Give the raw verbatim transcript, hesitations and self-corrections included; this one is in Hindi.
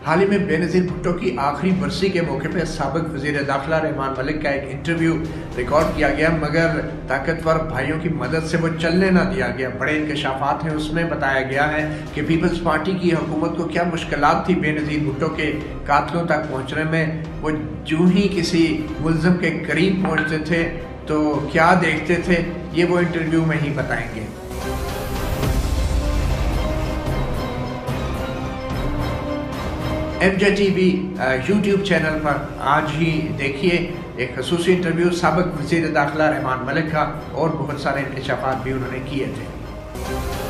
हाल ही में बेनज़ीर भुट्टो की आखिरी बरसी के मौके पर साबिक वज़ीर दाखिला रहमान मलिक का एक इंटरव्यू रिकॉर्ड किया गया, मगर ताकतवर भाइयों की मदद से वो चलने ना दिया गया। बड़े इंकशाफात हैं, उसमें बताया गया है कि पीपल्स पार्टी की हुकूमत को क्या मुश्किलात थी बेनज़ीर भुट्टो के कातलों तक पहुँचने में। वो यूं ही किसी मुल्ज़िम के करीब पहुँचते थे तो क्या देखते थे, ये वो इंटरव्यू में ही बताएंगे। M J T V YouTube channel पर आज ही देखिए एक खसूसी इंटरव्यू साबिक वज़ीर दाखिला रहमान मलिक का, और बहुत सारे इंकशाफात भी उन्होंने किए थे।